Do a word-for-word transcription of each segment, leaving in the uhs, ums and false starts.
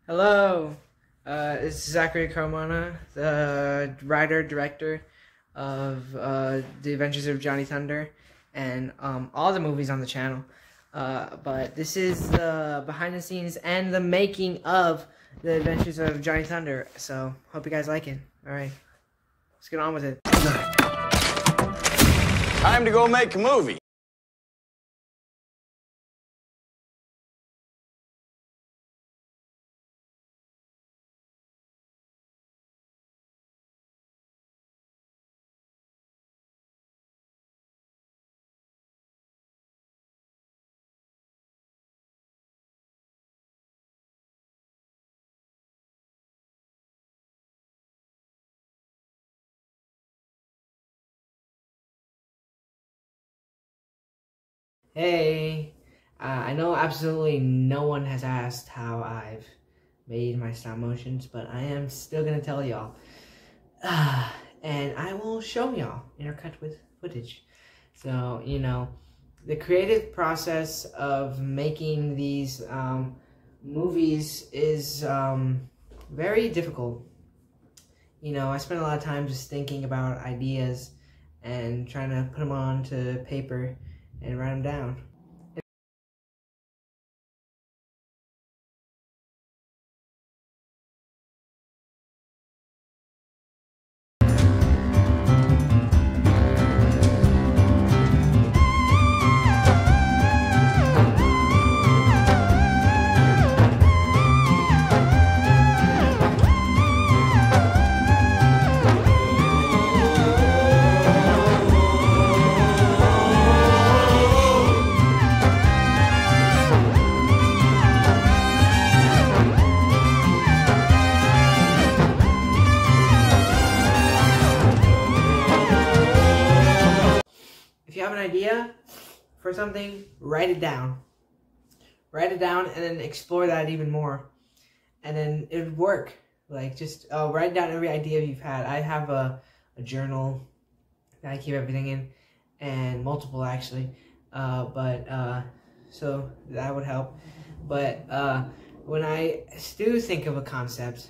Hello, uh, it's Zachary Carmona, the writer, director of uh, The Adventures of Johnny Thunder and um, all the movies on the channel. Uh, but this is the behind the scenes and the making of The Adventures of Johnny Thunder. So, hope you guys like it. Alright, let's get on with it. Time to go make a movie. Hey, uh, I know absolutely no one has asked how I've made my stop motions, but I am still going to tell y'all. Uh, and I will show y'all intercut with footage. So, you know, the creative process of making these um, movies is um, very difficult. You know, I spend a lot of time just thinking about ideas and trying to put them onto paper and write them down. If you have an idea for something, write it down. Write it down and then explore that even more. And then it would work. Like, just uh, write down every idea you've had. I have a, a journal that I keep everything in, and multiple actually. Uh, but, uh, so that would help. But uh, when I do think of a concept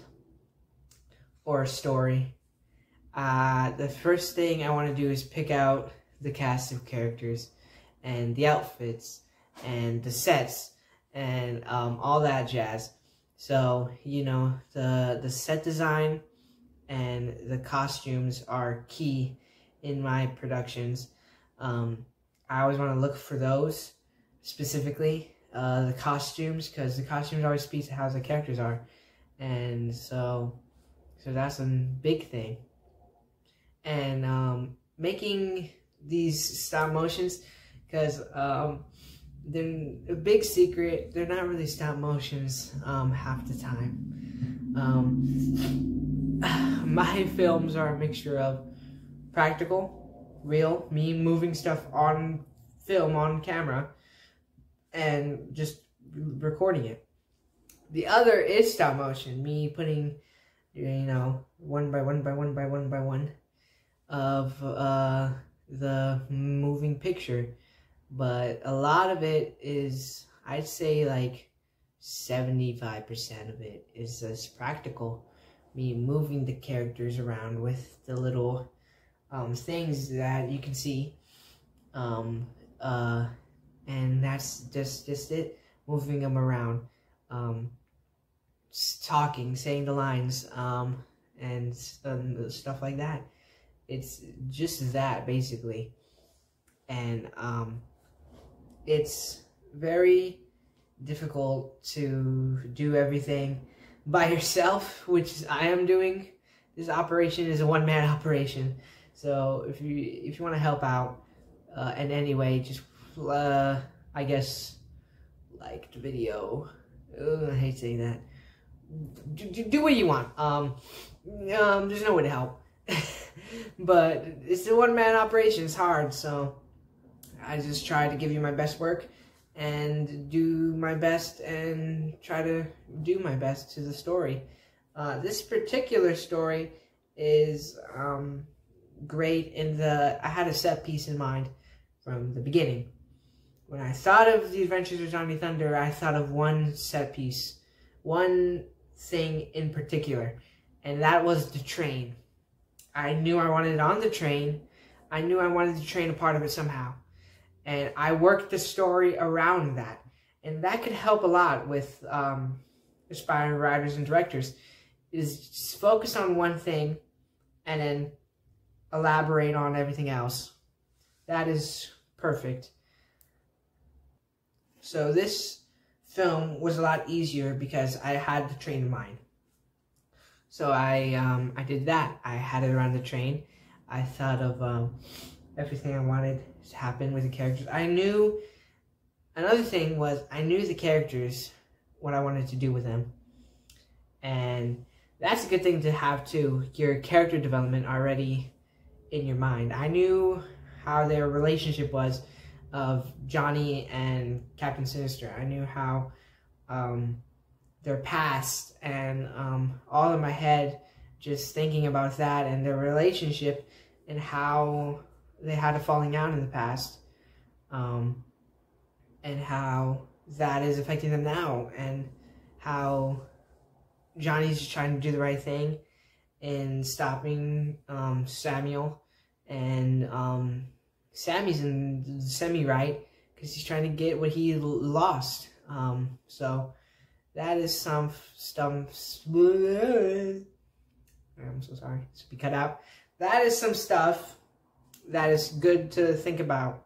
or a story, uh, the first thing I want to do is pick out the cast of characters and the outfits and the sets and um, all that jazz. So, you know, the the set design and the costumes are key in my productions. Um, I always want to look for those specifically, uh, the costumes, because the costumes always speak to how the characters are, and so so that's a big thing. And um, making these stop motions, because um, they're a big secret. They're not really stop motions um, half the time. Um, my films are a mixture of practical, real, me moving stuff on film, on camera, and just recording it. The other is stop motion, me putting, you know, one by one by one by one by one of uh, the moving picture. But a lot of it is, I'd say like seventy-five percent of it is just practical. Me moving the characters around with the little um, things that you can see. Um, uh, and that's just, just it. Moving them around. Um, talking, saying the lines, um, and um, stuff like that. It's just that, basically. And um, it's very difficult to do everything by yourself, which I am doing. This operation is a one-man operation. So if you if you want to help out uh, in any way, just uh, I guess like the video. Ugh, I hate saying that. Do, do, do what you want. Um, um, there's no way to help. But it's a one-man operation. It's hard, so I just try to give you my best work and do my best and try to do my best to the story. Uh, this particular story is um, great in the, I had a set piece in mind from the beginning. When I thought of The Adventures of Johnny Thunder, I thought of one set piece, one thing in particular, and that was the train. I knew I wanted it on the train. I knew I wanted the train a part of it somehow. And I worked the story around that. And that could help a lot with um, aspiring writers and directors, is just focus on one thing and then elaborate on everything else. That is perfect. So this film was a lot easier because I had the train in mind. So I um, I did that. I had it around the train. I thought of um, everything I wanted to happen with the characters. I knew, another thing was, I knew the characters, what I wanted to do with them. And that's a good thing to have too, your character development already in your mind. I knew how their relationship was of Johnny and Captain Sinister. I knew how um, their past, and um, all in my head, just thinking about that and their relationship and how they had a falling out in the past, um, and how that is affecting them now, and how Johnny's just trying to do the right thing in stopping um, Samuel, and um, Sammy's in semi-right because he's trying to get what he lost. Um, so that is some stuff. I'm so sorry. This will be cut out. That is some stuff that is good to think about.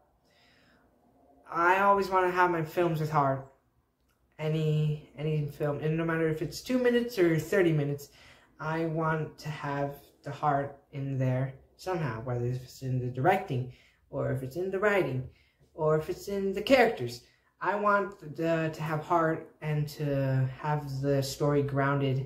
I always want to have my films with heart. Any any film, and no matter if it's two minutes or thirty minutes, I want to have the heart in there somehow, whether it's in the directing, or if it's in the writing, or if it's in the characters. I want the, to have heart and to have the story grounded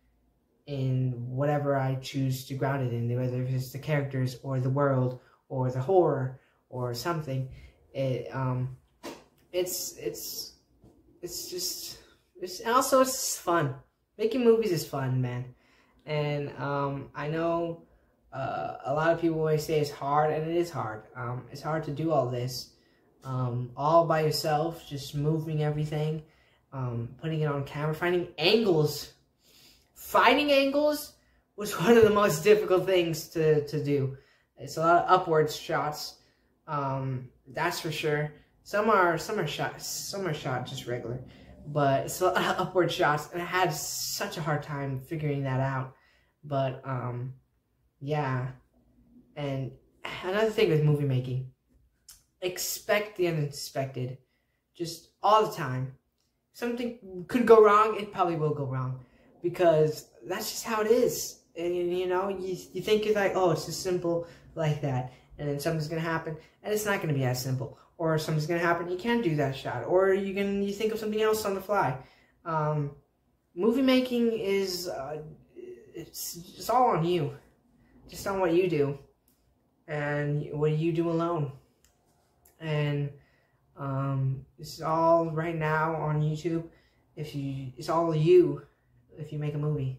in whatever I choose to ground it in, whether it's the characters or the world or the horror or something. It um, it's it's it's just it's also it's fun. Making movies is fun, man. And um, I know uh, a lot of people always say it's hard, and it is hard. Um, it's hard to do all this um, all by yourself, just moving everything, um, putting it on camera, finding angles. Finding angles was one of the most difficult things to, to do. It's a lot of upwards shots, um, that's for sure. Some are some are shot some are shot just regular, but it's a lot of upward shots, and I had such a hard time figuring that out. But um, yeah, and another thing with movie making, expect the unexpected, just all the time. Something could go wrong, it probably will go wrong, because that's just how it is. And you know, you, you think it's like, oh, it's just simple like that, and then something's gonna happen, and it's not gonna be as simple. Or something's gonna happen, you can't do that shot, or you can you think of something else on the fly. Um, movie making is uh, it's it's all on you, just on what you do, and what you do alone. And um, this is all right now on YouTube. If you, it's all you. If you make a movie.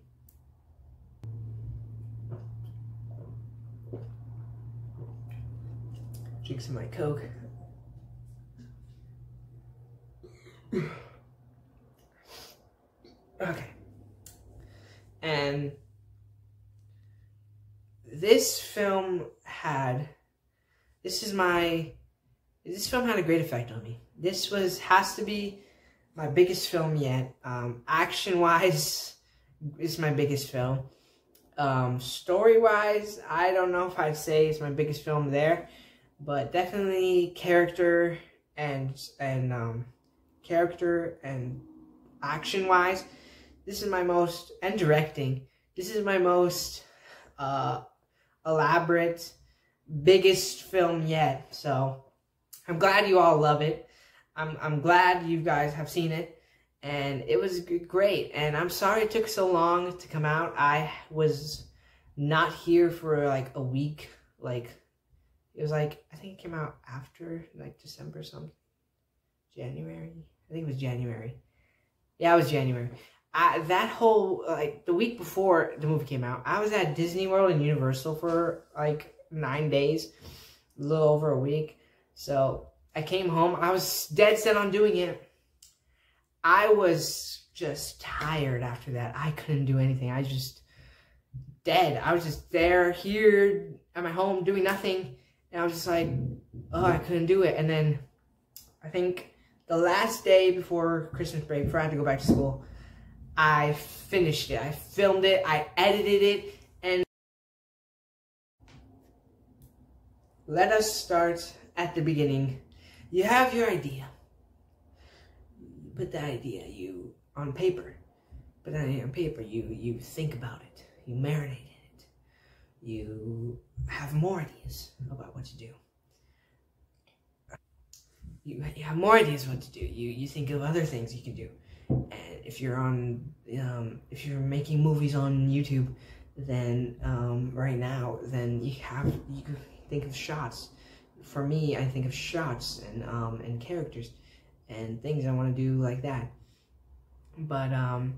Drink some of my Coke. Okay. And this film had, this is my, this film had a great effect on me. This was, has to be my biggest film yet. Um, action-wise, it's my biggest film. Um, story-wise, I don't know if I'd say it's my biggest film there, but definitely character and and um, character and action-wise, this is my most, and directing, this is my most uh, elaborate, biggest film yet. So I'm glad you all love it. I'm I'm glad you guys have seen it, and it was great. And I'm sorry it took so long to come out. I was not here for like a week. Like it was like, I think it came out after like December something, January. I think it was January. Yeah, it was January. I, that whole like the week before the movie came out, I was at Disney World and Universal for like nine days, a little over a week. So I came home. I was dead set on doing it. I was just tired after that. I couldn't do anything. I just dead. I was just there, here, at my home, doing nothing. And I was just like, oh, I couldn't do it. And then I think the last day before Christmas break, before I had to go back to school, I finished it. I filmed it. I edited it. And let us start at the beginning. You have your idea. You put that idea you on paper. Put that idea on paper. You, you think about it. You marinate in it. You have more ideas about what to do. You, you have more ideas what to do. You you think of other things you can do. And if you're on, um, if you're making movies on YouTube, then um, right now, then you have you can think of shots. For me, I think of shots and um, and characters and things I want to do like that. But um.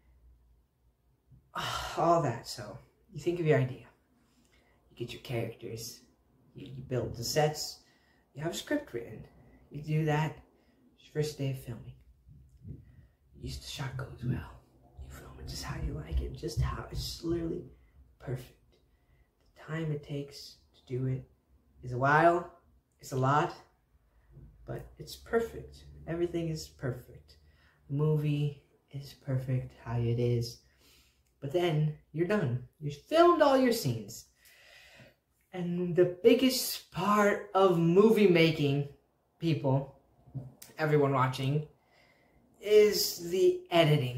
all that. So you think of your idea, you get your characters, you, you build the sets, you have a script written, you do that. First day of filming, you, the shot goes well, you film it just how you like it, just how it's literally perfect. The time it takes to do it is a while, it's a lot, but it's perfect. Everything is perfect. The movie is perfect how it is. But then, you're done. You filmed all your scenes. And the biggest part of movie making, people, everyone watching, is the editing.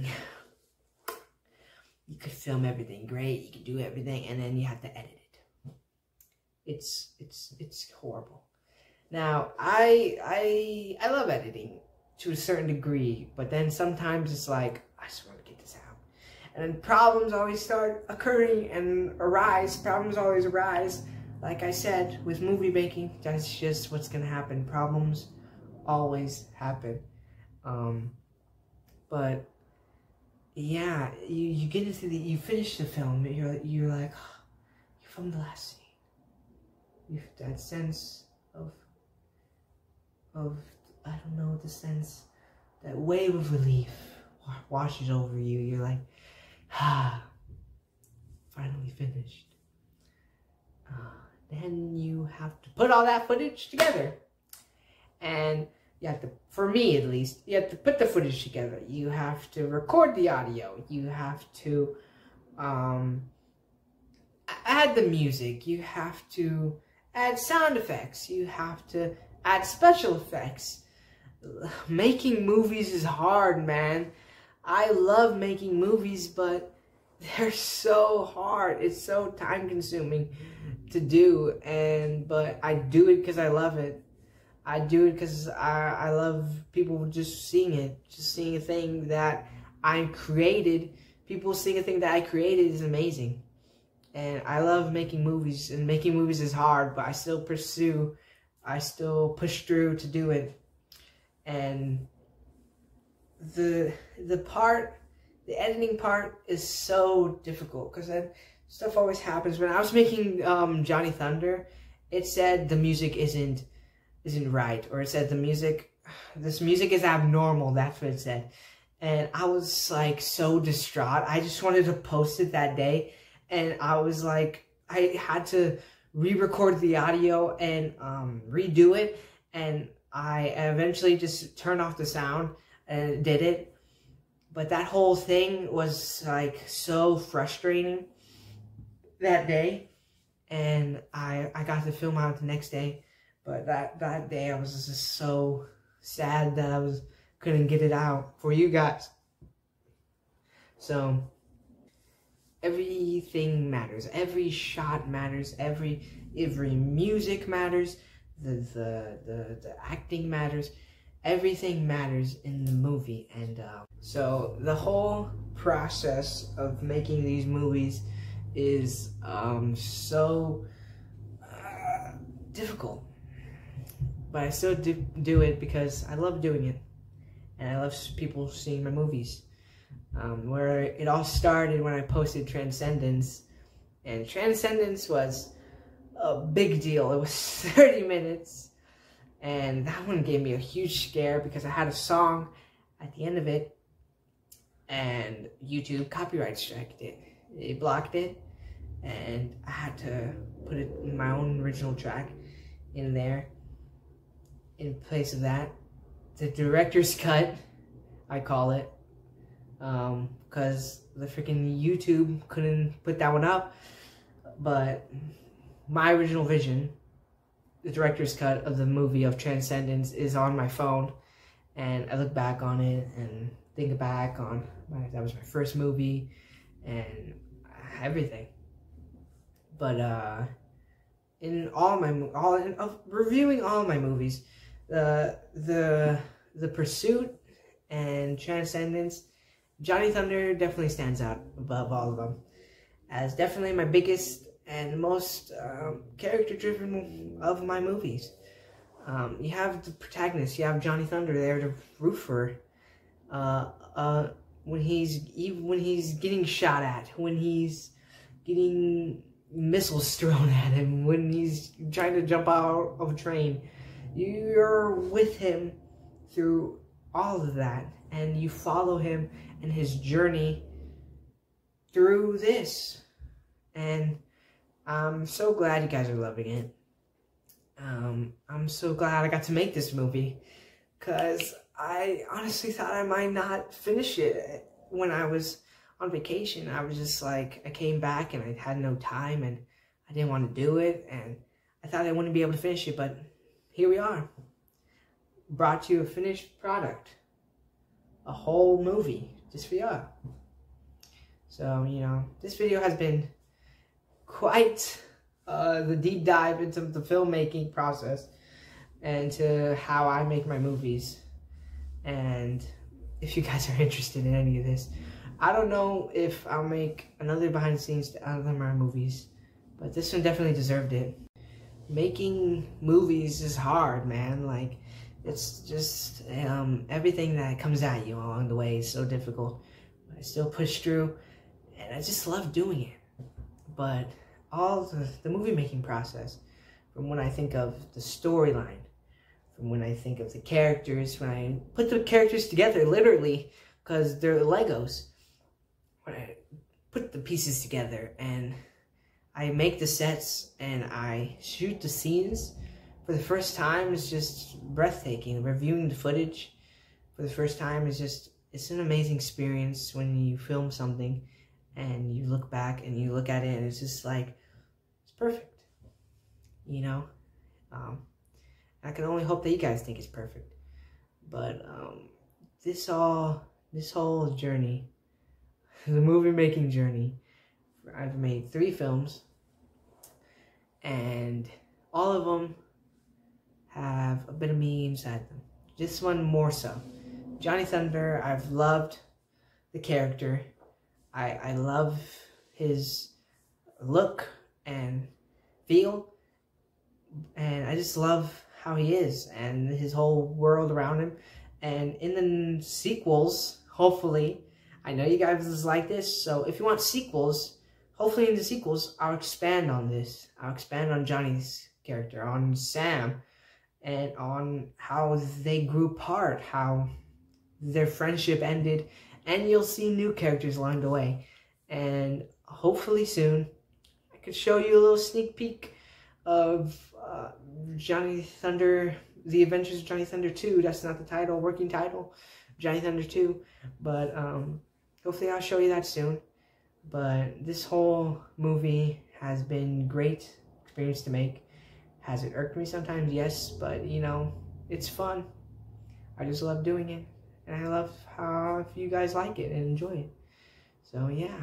You could film everything great, you could do everything, and then you have to edit it. It's, it's, it's horrible. Now, I, I, I love editing to a certain degree, but then sometimes it's like, I just want to get this out. And then problems always start occurring and arise. Problems always arise. Like I said, with movie making, that's just what's going to happen. Problems always happen. Um, but, yeah, you, you get into the, you finish the film, you're, you're like, oh, you filmed the last scene. You have that sense of, of, I don't know, the sense, that wave of relief washes over you. You're like, ah, finally finished. Uh, then you have to put all that footage together. And you have to, for me at least, you have to put the footage together. You have to record the audio. You have to um, add the music. You have to add sound effects. You have to add special effects. Making movies is hard, man. I love making movies, but they're so hard. It's so time consuming to do, and but I do it because I love it. I do it because I, I love people just seeing it, just seeing a thing that I created. People seeing a thing that I created is amazing. And I love making movies, and making movies is hard, but I still pursue, I still push through to do it. And the the part, the editing part is so difficult, because then stuff always happens. When I was making um, Johnny Thunder, it said the music isn't isn't right, or it said the music, this music is abnormal. That's what it said, and I was like so distraught. I just wanted to post it that day, and I was like, I had to re-record the audio and um, redo it, and I eventually just turned off the sound and did it. But that whole thing was like so frustrating that day, and I I got to film out the next day, but that that day I was just so sad that I was couldn't get it out for you guys. So everything matters. Every shot matters. Every every music matters. The the the, the acting matters. Everything matters in the movie. And uh, so the whole process of making these movies is um, so uh, difficult, but I still do, do it because I love doing it, and I love people seeing my movies. Um, where it all started when I posted Transcendence, and Transcendence was a big deal. It was thirty minutes, and that one gave me a huge scare because I had a song at the end of it and YouTube copyright striked it. It blocked it, and I had to put it in my own original track in there in place of that. The director's cut, I call it, um, because the freaking YouTube couldn't put that one up. But my original vision, the director's cut of the movie of Transcendence, is on my phone, and I look back on it and think back on my, that was my first movie and everything. But uh, in all my all in, of reviewing all my movies, the the the Pursuit and Transcendence, Johnny Thunder definitely stands out above all of them as definitely my biggest and most um, character-driven of my movies. Um, you have the protagonist, you have Johnny Thunder there to root for. Uh, uh, when he's even when he's getting shot at, when he's getting missiles thrown at him, when he's trying to jump out of a train, you're with him through all of that, and you follow him and his journey through this. And I'm so glad you guys are loving it. Um, I'm so glad I got to make this movie, because I honestly thought I might not finish it when I was on vacation. I was just like, I came back and I had no time and I didn't want to do it, and I thought I wouldn't be able to finish it, but here we are. Brought you a finished product. A whole movie just for y'all. So, you know, this video has been quite uh, the deep dive into the filmmaking process and to how I make my movies. And if you guys are interested in any of this, I don't know if I'll make another behind the scenes to other my movies, but this one definitely deserved it. Making movies is hard, man. Like, it's just um, everything that comes at you along the way is so difficult. But I still push through, and I just love doing it. But all the, the movie making process, from when I think of the storyline, from when I think of the characters, when I put the characters together, literally, because they're Legos, when I put the pieces together and I make the sets and I shoot the scenes for the first time, is just breathtaking. Reviewing the footage for the first time is just, it's an amazing experience when you film something and you look back and you look at it and it's just like, it's perfect, you know? Um, I can only hope that you guys think it's perfect. But um, this all, this whole journey, the movie making journey, I've made three films, and all of them have a bit of me inside them. This one more so. Johnny Thunder, I've loved the character. I, I love his look and feel, and I just love how he is and his whole world around him. And in the sequels, hopefully, I know you guys like this, so if you want sequels, hopefully in the sequels, I'll expand on this. I'll expand on Johnny's character, on Sam, and on how they grew apart, how their friendship ended, and you'll see new characters along the way. And hopefully soon, I could show you a little sneak peek of uh, Johnny Thunder, The Adventures of Johnny Thunder two. That's not the title, working title, Johnny Thunder two. But um, hopefully I'll show you that soon. But this whole movie has been great experience to make. Has it irked me sometimes? Yes, but you know, it's fun. I just love doing it, and I love how if you guys like it and enjoy it. So yeah.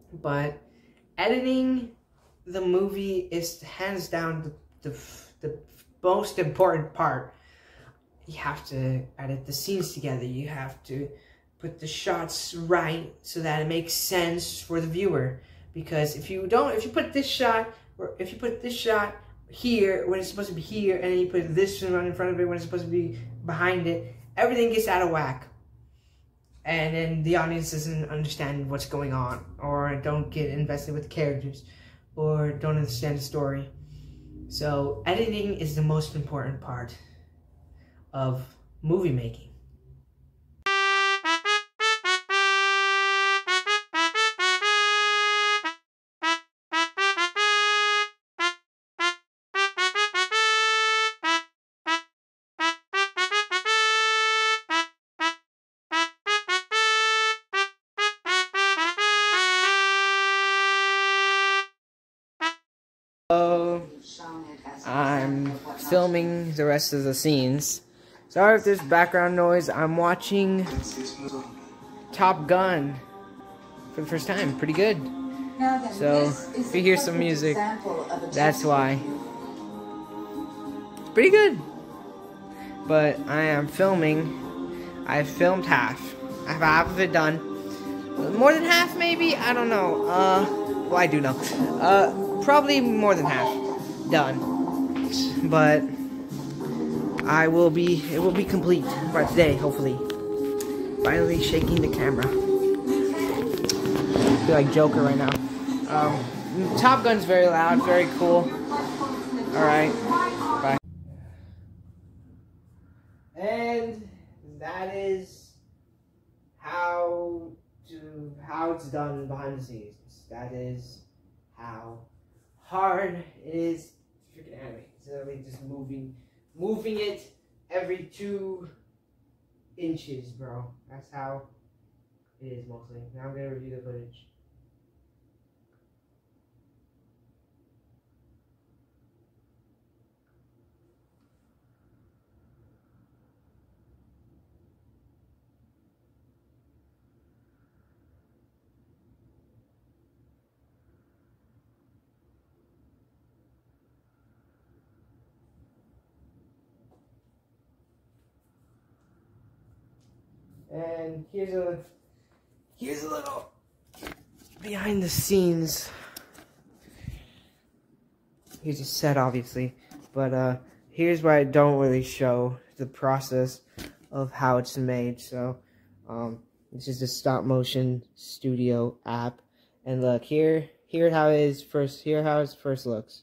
but editing the movie is hands down the, the, the most important part. You have to edit the scenes together. You have to put the shots right so that it makes sense for the viewer. Because if you don't, if you put this shot, or if you put this shot here when it's supposed to be here, and then you put this one in front of it when it's supposed to be behind it, everything gets out of whack. And then the audience doesn't understand what's going on, or don't get invested with the characters, or don't understand the story. So editing is the most important part of movie making. So, I'm filming the rest of the scenes. Sorry if there's background noise. I'm watching Top Gun for the first time. Pretty good. So, if you hear some music, that's why. It's pretty good. But I am filming. I filmed half. I have half of it done. More than half, maybe? I don't know. Uh, well, I do know. Uh, Probably more than half done, but I will be, it will be complete by today, hopefully. Finally shaking the camera. I feel like Joker right now. Um, Top Gun's very loud, very cool. Alright, bye. And that is how to, how it's done behind the scenes. That is how hard it is to freaking animate. It's literally just moving, moving it every two inches, bro. That's how it is mostly. Now I'm gonna review the footage. And here's a here's a little behind the scenes. Here's a set, obviously, but uh, here's where I don't really show the process of how it's made. So, um, this is the stop motion studio app, and look here. Here how it is first. Here how it first looks.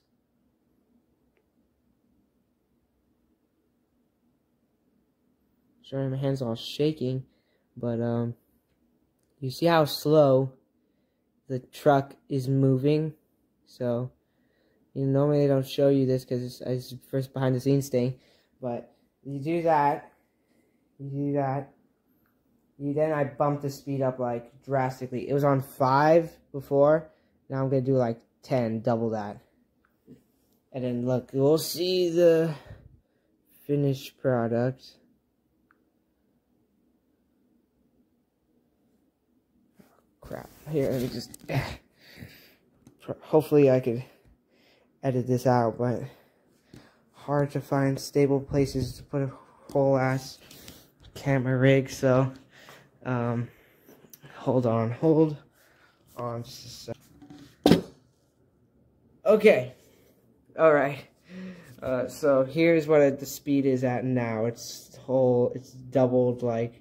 Sorry, my hands all shaking. But, um, you see how slow the truck is moving? So, you know, normally they don't show you this because it's, it's first behind the scenes thing. But, you do that, you do that, you then I bumped the speed up, like, drastically. It was on five before, now I'm going to do, like, ten, double that. And then, look, we'll see the finished product. Crap. Here, let me just... Hopefully I could edit this out, but hard to find stable places to put a whole ass camera rig, so um, hold on, hold on just a sec. Okay, alright, uh, so here's what it, the speed is at now. It's whole, it's doubled, like,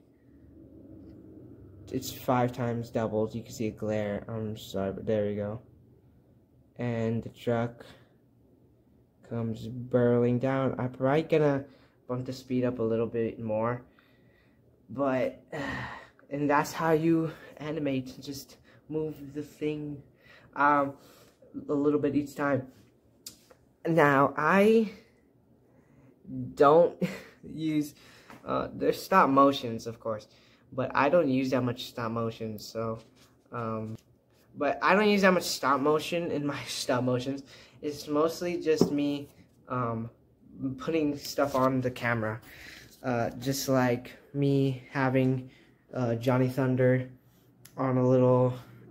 it's five times doubled. You can see a glare. I'm sorry, but there we go. And the truck comes barreling down. I'm probably gonna bump the speed up a little bit more, but and that's how you animate. Just move the thing um a little bit each time. Now I don't use uh there's stop motions, of course, but I don't use that much stop motion, so, um, but I don't use that much stop motion in my stop motions. It's mostly just me, um, putting stuff on the camera, uh, just like me having, uh, Johnny Thunder on a little,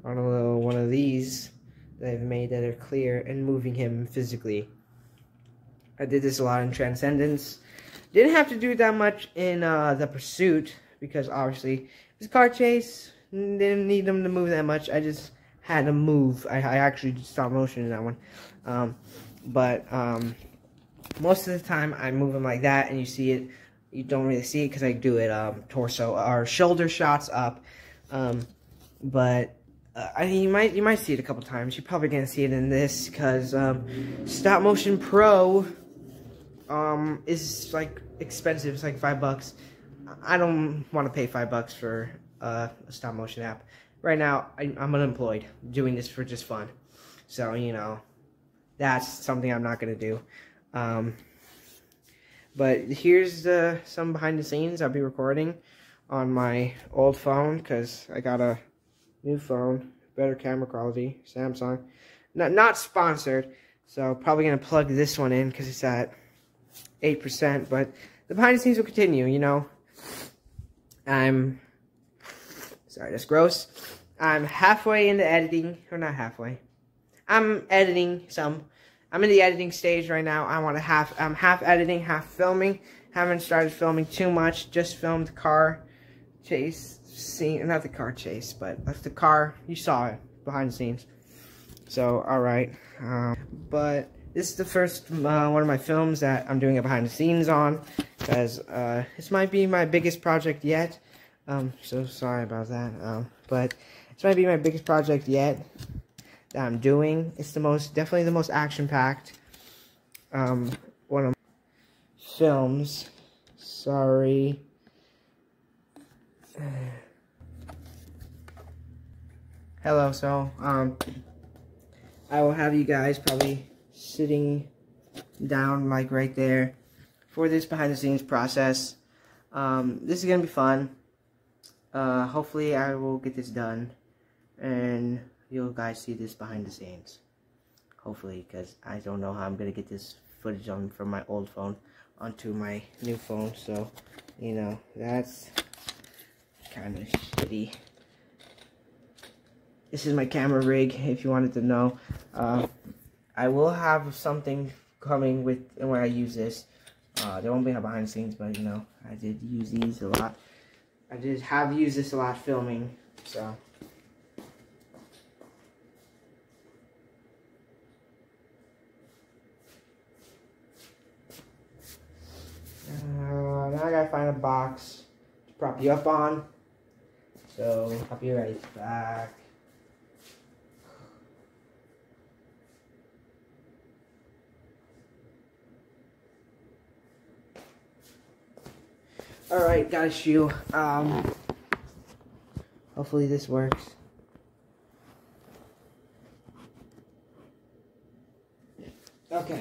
on a little one of these that I've made that are clear and moving him physically. I did this a lot in Transcendence. Didn't have to do that much in uh, The Pursuit because obviously it was a car chase. Didn't need them to move that much. I just had to move. I, I actually did stop motion in that one. Um, but um, most of the time I move them like that, and you see it. You don't really see it because I do it um, torso or shoulder shots up. Um, but uh, I mean, you might you might see it a couple times. You're probably gonna see it in this because um, Stop Motion Pro um, is like expensive. It's like five bucks. I don't want to pay five bucks for uh, a stop motion app. Right now, I, I'm unemployed, doing this for just fun. So you know, that's something I'm not gonna do. Um, but here's uh, some behind the scenes I'll be recording on my old phone because I got a new phone, better camera quality, Samsung. Not not sponsored, so probably gonna plug this one in because it's at eight percent. But the behind the scenes will continue. You know, I'm sorry, that's gross. I'm halfway into editing, or not halfway. I'm editing some. I'm in the editing stage right now. I want to half. I'm half editing, half filming. Haven't started filming too much. Just filmed car chase scene. Not the car chase, but that's the car. You saw it behind the scenes. So all right. Um, but this is the first uh, one of my films that I'm doing a behind the scenes on, because uh, this might be my biggest project yet. Um, so sorry about that. Um, but this might be my biggest project yet that I'm doing. It's the most, definitely the most action-packed um, one of my films. Sorry. Hello, so, um, I will have you guys probably sitting down, like, right there for this behind-the-scenes process. Um, this is gonna be fun. Uh, hopefully I will get this done, and you guys see this behind the scenes. Hopefully, because I don't know how I'm gonna get this footage on from my old phone onto my new phone. So, you know, that's kind of shitty. This is my camera rig, if you wanted to know. Uh, I will have something coming with when I use this. Uh, there won't be a behind the scenes, but you know, I did use these a lot. I did have used this a lot filming, so. Uh, now I gotta find a box to prop you up on. So, I'll be right back. Alright, got a shoe. Um, hopefully this works. Okay.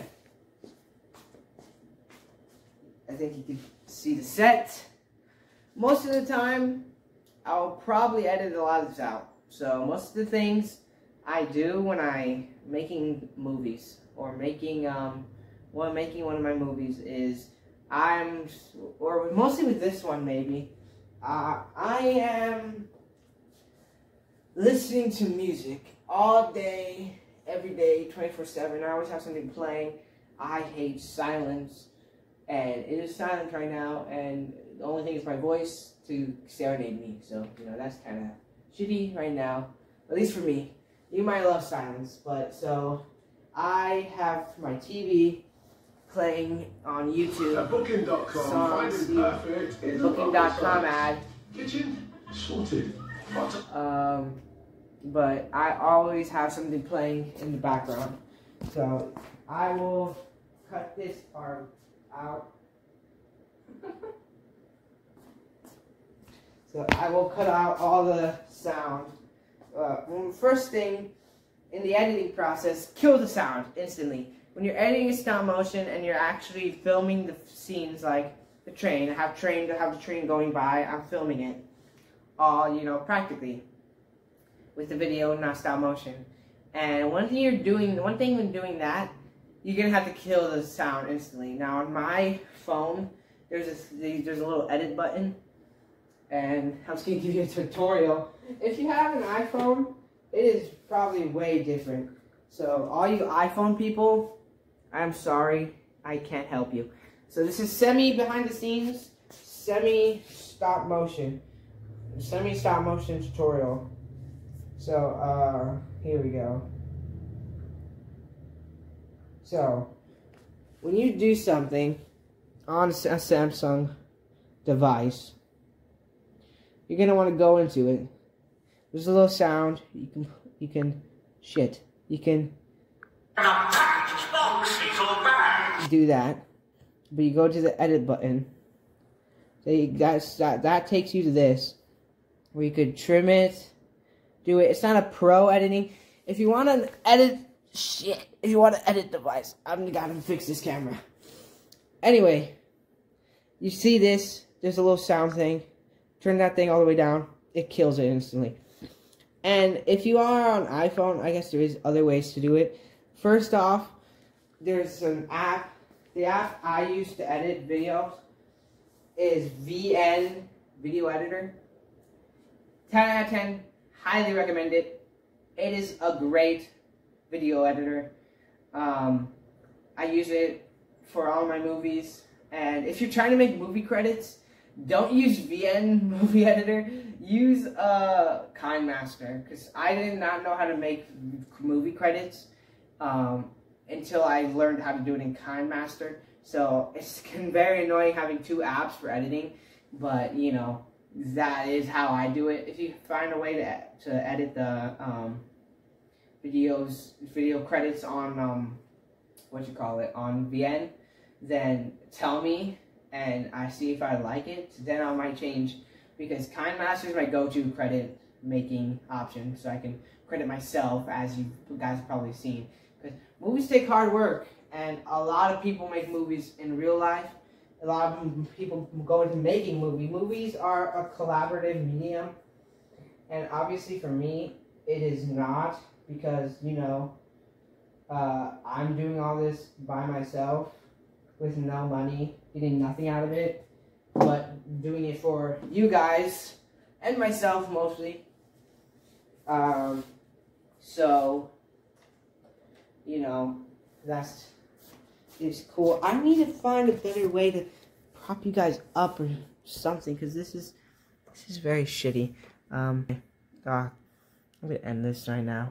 I think you can see the set. Most of the time, I'll probably edit a lot of this out. So most of the things I do when I'm making movies or making um, when making one of my movies is I'm, or mostly with this one maybe, uh, I am listening to music all day, every day, twenty-four seven. I always have something playing. I hate silence, and it is silent right now, and the only thing is my voice to serenade me. So, you know, that's kind of shitty right now, at least for me. You might love silence, but so I have my T V playing on YouTube. At booking dot com, songs, finding perfect. booking dot com ad. Kitchen sorted. Um, but I always have something playing in the background. So I will cut this part out. So I will cut out all the sound. Uh, first thing in the editing process, kill the sound instantly. When you're editing in stop motion and you're actually filming the scenes like the train, I have train, I have the train going by, I'm filming it all, you know, practically with the video, not stop motion. And one thing you're doing, one thing when doing that, you're gonna have to kill the sound instantly. Now on my phone, there's a there's a little edit button, and I'm just gonna give you a tutorial. If you have an iPhone, it is probably way different. So all you iPhone people, I'm sorry, I can't help you. So this is semi behind the scenes, semi stop motion, semi stop motion tutorial. So uh, here we go. So when you do something on a Samsung device, you're gonna want to go into it. There's a little sound. You can, you can, shit. You can do that, but you go to the edit button. So you, that's, that that takes you to this, where you could trim it, do it. It's not a pro editing. If you want to edit shit, if you want to edit device, I'm gotta fix this camera. Anyway, you see this? There's a little sound thing. Turn that thing all the way down. It kills it instantly. And if you are on iPhone, I guess there is other ways to do it. First off, there's an app. The app I use to edit videos is V N Video Editor. ten out of ten. Highly recommend it. It is a great video editor. Um, I use it for all my movies. And if you're trying to make movie credits, don't use V N Movie Editor. Use uh, KineMaster, because I did not know how to make movie credits um, until I learned how to do it in KineMaster. So it's very annoying having two apps for editing, but you know, that is how I do it. If you find a way to to edit the um, videos, video credits on um, what you call it on V N, then tell me, and I see if I like it. Then I might change, because KineMaster is my go-to credit making option, so I can credit myself, as you guys have probably seen. Because movies take hard work, and a lot of people make movies in real life. A lot of people go into making movies. Movies are a collaborative medium, and obviously for me, it is not, because, you know, uh, I'm doing all this by myself with no money, getting nothing out of it, but doing it for you guys and myself mostly. Um, so, you know, that's is cool. I need to find a better way to prop you guys up or something, because this is this is very shitty. Um, uh, I'm gonna end this right now.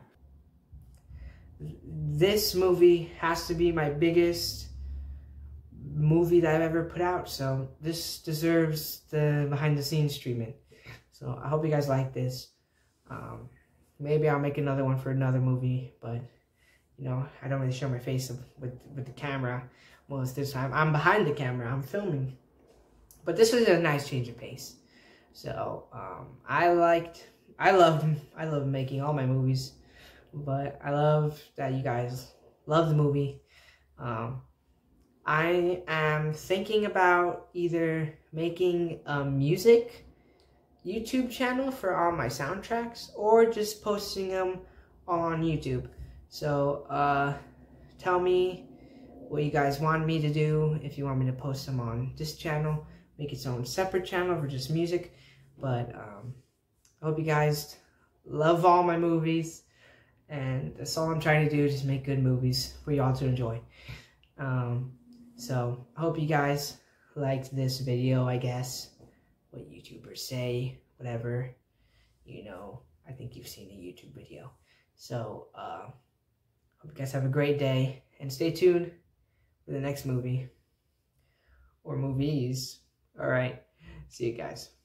This movie has to be my biggest movie that I've ever put out, so this deserves the behind the scenes treatment. So I hope you guys like this. Um, maybe I'll make another one for another movie, but you know, I don't really show my face with with the camera most of the time. I'm behind the camera, I'm filming, but this was a nice change of pace. So um, I liked, I loved, I love making all my movies, but I love that you guys love the movie. Um, I am thinking about either making a music YouTube channel for all my soundtracks, or just posting them on YouTube. So, uh, tell me what you guys want me to do. If you want me to post them on this channel, make its own separate channel for just music. But, um, I hope you guys love all my movies. And that's all I'm trying to do, just make good movies for y'all to enjoy. Um, so, I hope you guys liked this video, I guess. What YouTubers say, whatever. You know, I think you've seen a YouTube video. So, uh... hope you guys have a great day, and stay tuned for the next movie, or movies. Alright, see you guys.